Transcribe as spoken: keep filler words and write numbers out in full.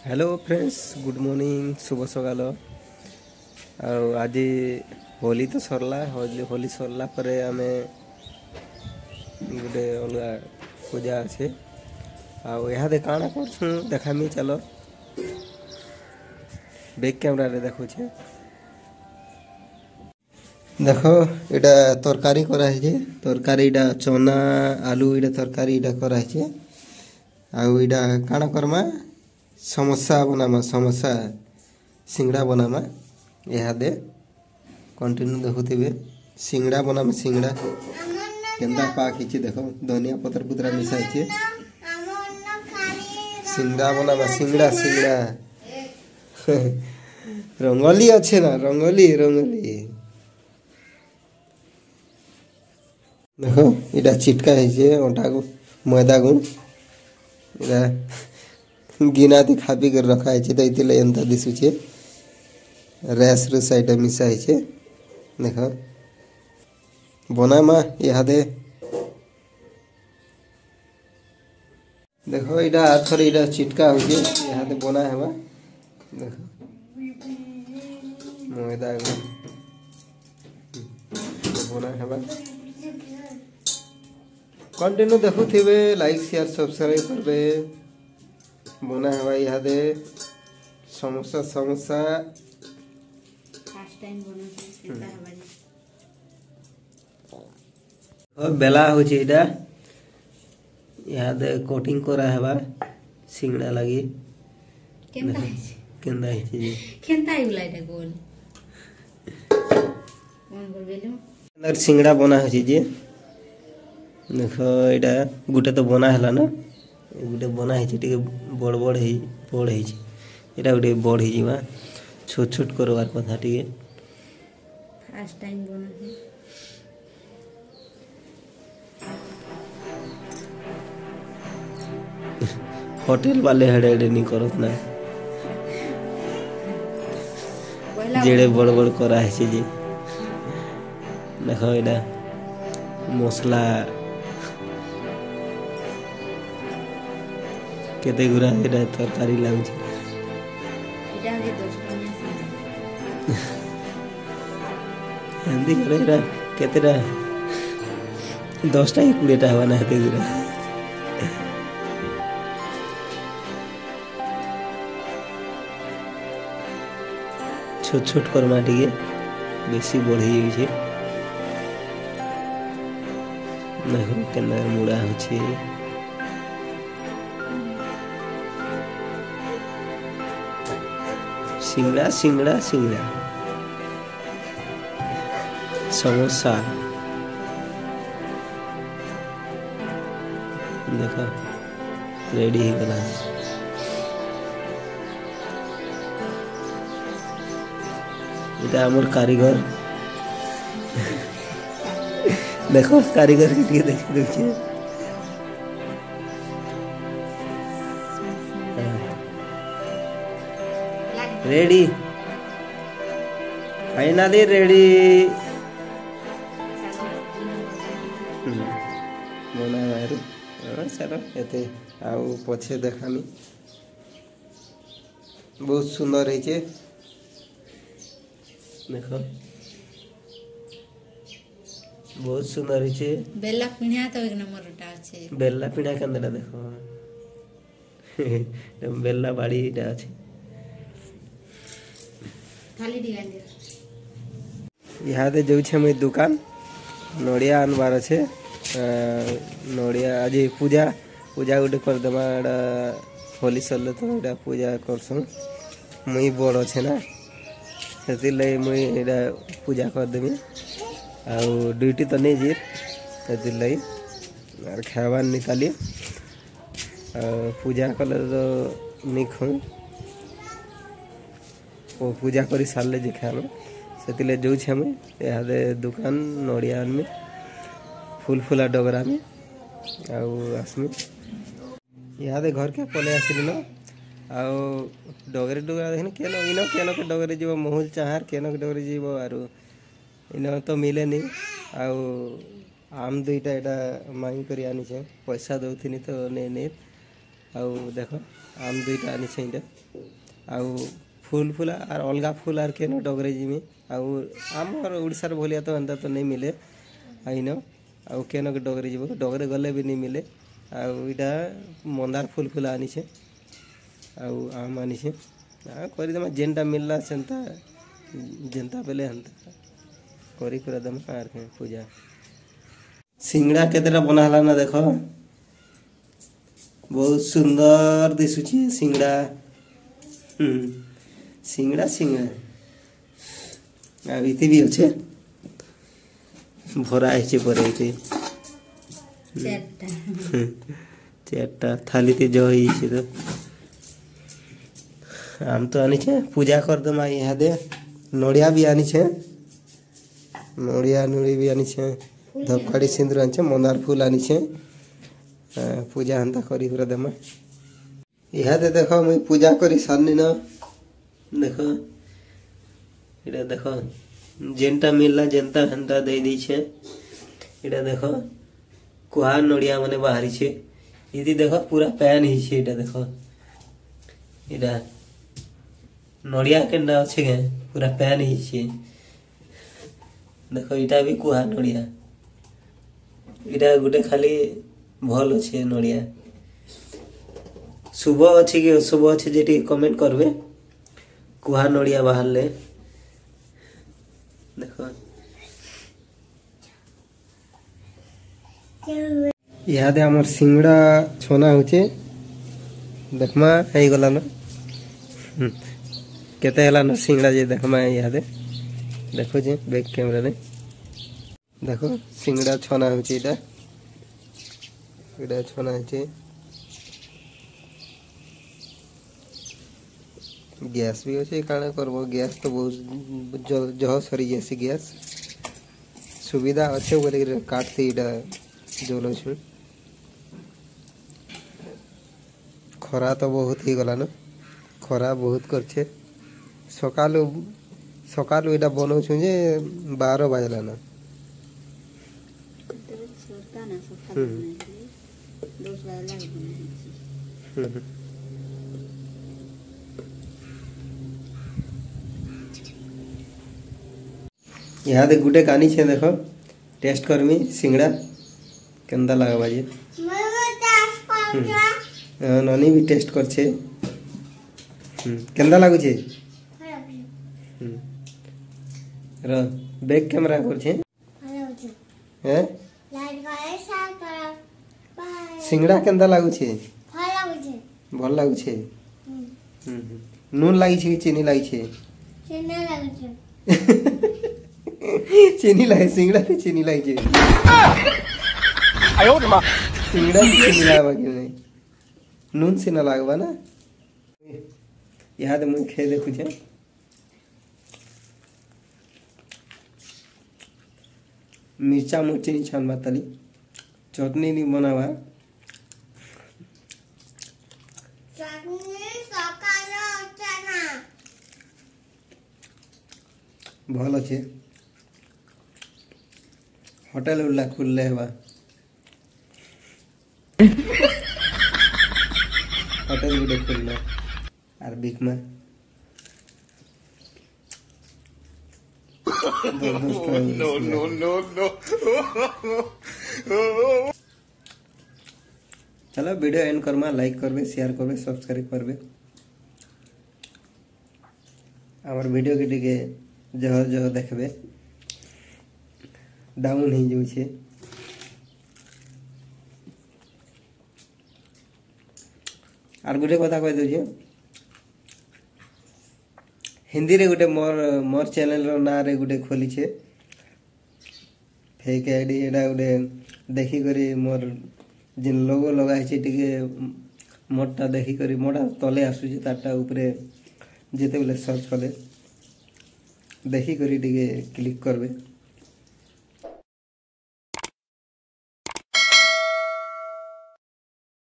Hello friends good morning शुभ सकाल आज होली तो सरला होली होली सरला परे आमे गोटे अलगा पूजा अच्छे आदे काଣା कर देखामी चलो बैक कैमरा रे देखो छे देखो इटा तरकारी कराई छे तरकारी इटा चना आलू इटा तरकारी इटा कराई छे आउ इटा काଣା करमा समोसा बनामा समोसा सिंगड़ा बनामा इहादे कंटिन्यू देखुथिबे सिंगड़ा बनामा सिंगड़ा केंदा पाक हिचे देखो धनिया पत्र पुतरा मिसाई छे सिंगड़ा बनामा सिंगड़ा सिंगड़ा रंगोली अच्छे ना रंगोली रंगोली देखो इटा चिटका हिचे ओटा को मैदा गुण इटा गिना ती खापी कर रखा है तो इतले एंता दिसु छे रेस रो साइड मिसा है छे देखो बनामा इहादे देखो इटा आथर इटा चिटका हो जे इहादे बना हेबा देखो मैदा बना हेबा कंटिन्यू देखु थिबे लाइक शेयर सब्सक्राइब करबे बना है भाई यहाँ दे समोसा समोसा फर्स्ट टाइम बना केता है भाई और बेला हो जे इडा यहाँ दे कोटिंग करा है बा सिंगड़ा लगी केंदा है केंदा है जी केंदा है उलाइटा गोल कौन गोल बेलु अंदर सिंगड़ा बना हो जे देखो इडा गुटे तो बना हैला ना गोटे बना है बड़ बड़ है बड़ है यहाँ गोटे बड़ है छोट छोट करवार कथा टे फर्स्ट टाइम बना होटल वाले हेडे हेडे नहीं करत ना जेड़े बड़ बड़ करा है जी देखो यहाँ मसला केते गुरा एटा तरकारी लागु छै इटा के दस टका हिंदी करेरा केतेरा दस टा बीस टा बना हेते गुरा छोट छोट करमा टिके बेसी बढ़ी छै देखो केना मुड़ा हो छै सिंगड़ा सिंगड़ा सिंगड़ा समोसा देखो रेडी ही गला इटा हमर कारीगर देखो कारीगर के देख देखिए रेडी फाइनली रेडी बना बाहर चलो एते आउ पछे देखामी बहुत सुंदर है छे देखो बहुत सुंदर है छे बेला पिणा तो एक नंबर उठा छे बेला पिणा कंदला देखो बेला बाड़ी इटा छे खाली डिगान दे यहाँ दे जाऊ छे मैं दुकान नड़िया आनबार अच्छे नड़िया आज पूजा पूजा गोटे कर देमा होली सरले तो एटा पूजा करसुँ मुई बड़ अच्छे ना से मुई एटा पूजा कर देमी आउ ड्यूटी तो नहीं जी से और खाबार निकाली पूजा कले तो नहीं खाऊँ वो पूजा करी सारे जे खाएं से जो इहादे दुकान नड़िया आनमी फूल फूला डगरा में आसमी इहादे घर के पले आसली न आउ डगरे डगरा देख केन इन केन के डगरे जीव महूल चाहार केन के डगरे जीव आर इन तो मिले नहीं आउ आम दुईटा यहाँ मांग कर आनी पैसा दौनी तो नहीं नहीं आउ देख आम दुईटा आनी छे आउ फूल फूल आर अलगा फूल आर केन डगरे जिमी आउ आमर ओडिशार भलिया तो एंता तो नहीं मिले आईन आउ केन के डगरे जीव डगरे गले भी नहीं मिले आउ इटा मंदार फूल फूल आनी छे आउ आम आनी छे आ करी दमा जेनटा मिलला सेंता जेनता बेले हंता करी कुरा दमा आर के पूजा सिंगड़ा केतेटा बनाला ना देखो बहुत सुंदर दिसुची सिंगड़ा हम्म सिंगड़ा सिंगड़ा आ इति भी अच्छे भरा है पर इति चारटा चारटा थाली ते जो ही छे तो आम तो आनी छे पूजा कर दमा यहाँ दे नड़िया भी आनी छे नड़िया नड़ी भी आनी छे धपकाड़ी सिंदूर आनी छे मंदार फूल आनी छे पूजा हंता करी पूरा दमा यहाँ दे देखो मुई पूजा करी सारनी ना देखो इटा देखो जेनटा मिलला जेनता हंता दे दी छे इटा देखो कुहा नड़िया माने बाहरी छे इति देखो पूरा पैन ही छे इटा देखो इटा नड़िया केंडा अच्छे के पूरा पैन ही छे देखो इटा भी कुहा नड़िया इटा गुटे खाली भल अच्छे नड़िया शुभ अच्छे कि अशुभ अच्छे जे कमेंट करबे कुहा नड़िया बाहर ले देखो यहाँ दे हमर सिंगड़ा छोना होचे देखमा है गला ना केते हला ना सिंगड़ा जे देखमा यहाँ दे देखो जे बैक कैमरा ने देखो सिंगड़ा छोना होचे इटा इटा छोना होचे गैस भी अच्छे काना करबो गैस तो बहुत जह सरी जैसी गैस सुविधा अच्छे बोले काटते इटा जोलो छु खरा तो बहुत ही गला ना खरा बहुत करछे सकालु सकालु इटा बनो छु जे बारह बजला ना यहाँ दे गुटे कानी छे देखो टेस्ट करमी सिंगड़ा केंदा लगा बाजे ननी भी टेस्ट कर छे केंदा लागु छे र बैक कैमरा कर छे हैं सिंगड़ा केंदा लागु छे भल लागु छे नून लागी छे चीनी लागी छे चीनी लागे सिंगड़ा पे चीनी लागी छे आयो मा सिंगड़ा पे चीनी लागा के नहीं नून से ना लागबा ना यहाँ दे मुई खे देखु छे मिर्चा मुर्ची नहीं छानबा तली चटनी नहीं बनावा भल अच्छे होटल उल्ला खुलले हवा होटल गुडे खुलले आर बिक में नो नो नो नो चलो वीडियो एंड करमा लाइक करबे शेयर करबे सब्सक्राइब करबे हमर वीडियो के टिके जह जह देखबे डाउन ही जो छे आर गुटे कथा कह दे हिंदी रे गुटे मोर मोर चैनल रो ना रे गुटे खोली छे फेक आईडी एडा गुटे देखि करी मोर जिन लोगो लगा छे टिके मोटा देखि करी मोटा तले आसु छे ताटा ऊपरे जेते बेले सर्च कले देखि करी टिके क्लिक करबे।